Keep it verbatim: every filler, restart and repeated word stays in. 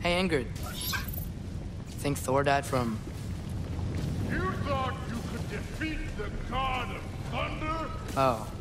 Hey, Ingrid. Think Thor died from... You thought you could defeat the god of thunder? Oh.